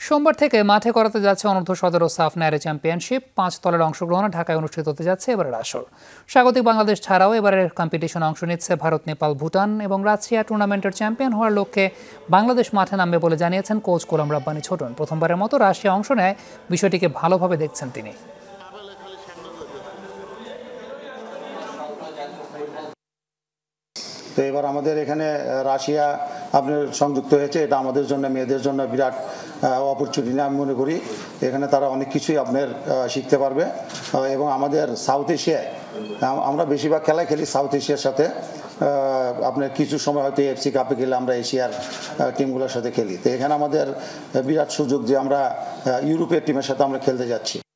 সোমবার থেকে মাঠে করাতে যাচ্ছে অনূর্ধ্ব-17 সাফ নারী চ্যাম্পিয়নশিপ। 5 দলের অংশগ্রহণে ঢাকায় অনুষ্ঠিত হতে যাচ্ছে এবারের আসর। স্বাগতিক বাংলাদেশ ছাড়াও এবারের কম্পিটিশনে অংশ নিচ্ছে ভারত, নেপাল, ভুটান এবং রাশিয়া। টুর্নামেন্টের চ্যাম্পিয়ন হওয়ার লক্ষ্যে বাংলাদেশ মাঠে নামবে বলে জানিয়েছেন কোচ গোলাম রাব্বানী ছোটন। প্রথমবারের মতো রাশিয়া অংশ নেয়, বিষয়টিকে ভালোভাবে দেখছেন তিনি। তো এবার আমাদের এখানে রাশিয়া আপনার সংযুক্ত হয়েছে, এটা আমাদের জন্য, মেয়েদের জন্য বিরাট অপরচুনিটি আমি মনে করি। এখানে তারা অনেক কিছুই আপনার শিখতে পারবে এবং আমাদের সাউথ এশিয়ায় আমরা বেশিরভাগ খেলাই খেলি সাউথ এশিয়ার সাথে। আপনার কিছু সময় হয়তো এফসি কাপে গেলে আমরা এশিয়ার টিমগুলোর সাথে খেলি। তো এখানে আমাদের বিরাট সুযোগ যে আমরা ইউরোপের টিমের সাথে আমরা খেলতে যাচ্ছি।